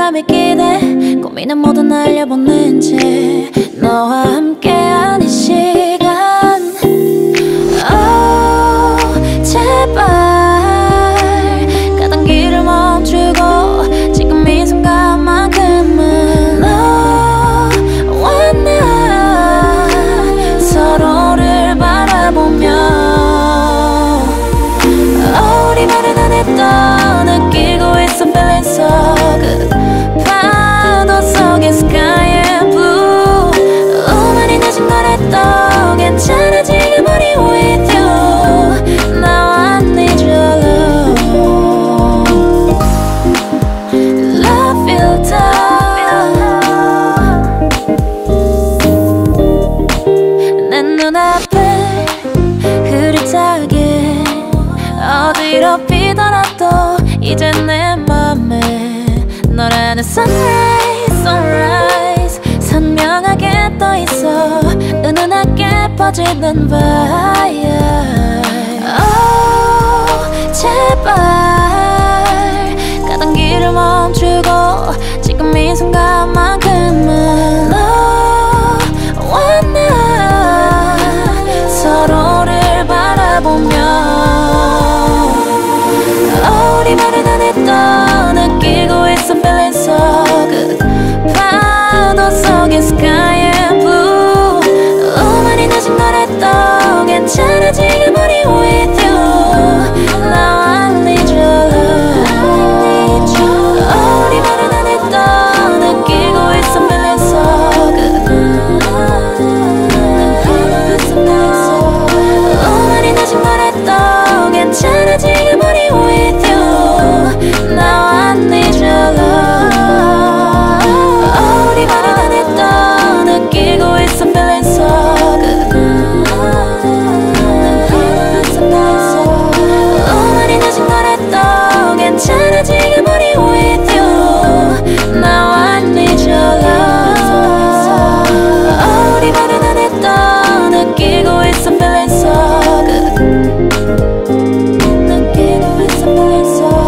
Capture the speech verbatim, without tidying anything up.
맘의 기대 고민은 모두 날려보낸 채 너와 함께한 이 시간 oh, 제발 가던 길을 멈추고 지금 이 순간만큼은 너와 나 서로를 바라보며 oh, 우리 말은 안 했던 느끼고 있어 feeling so good 파도 속의 sky and blue 우만이 늦은 거라도 괜찮아 지금 우리 with you Now I need your love Love you down 내 눈앞에 흐릿하게 어디로 피더라도 이제 내 맘에 너라는 sunrise, sunrise 선명하게 떠있어 은은하게 퍼지는 vibe oh, 제발 가던 길을 멈추고 지금 이 순간만큼은 너와 나 서로를 바라보며 우리 말은 안 했던 느끼고 있어 feeling so good 파도 속의 sky and blue 우만이 늦은 거라도 괜찮아 지금 우리 with you Now I need your love 우리 말은 안 했던 느끼고 있어 feeling so good 우만이 늦은 거라도 괜찮아 지금 우리 with you Now I need your love 우리 말은 안 했던 느끼고 있어 feeling so good 우만이 늦은 거라도 괜찮아 지금 우리 with you Now I need your love 우리 말은 안 했던 느끼고 있어 feeling so good 느끼고 있어 feeling so